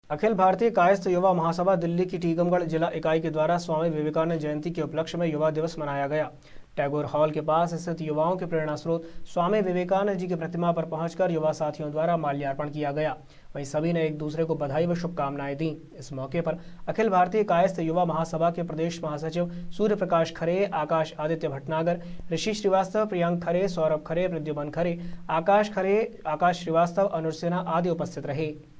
अखिल भारतीय कायस्थ युवा महासभा दिल्ली की टीकमगढ़ जिला इकाई के द्वारा स्वामी विवेकानंद जयंती के उपलक्ष्य में युवा दिवस मनाया गया। टैगोर हॉल के पास स्थित युवाओं के प्रेरणा स्रोत स्वामी विवेकानंद जी की प्रतिमा पर पहुंचकर युवा साथियों द्वारा माल्यार्पण किया गया। वहीं सभी ने एक दूसरे को बधाई व शुभकामनाएं दी। इस मौके पर अखिल भारतीय कायस्थ युवा महासभा के प्रदेश महासचिव सूर्य प्रकाश खरे, आकाश आदित्य भटनागर, ऋषि श्रीवास्तव, प्रियंक खरे, सौरभ खरे, प्रद्युमन खरे, आकाश खरे, आकाश श्रीवास्तव, अनुज सिन्हा आदि उपस्थित रहे।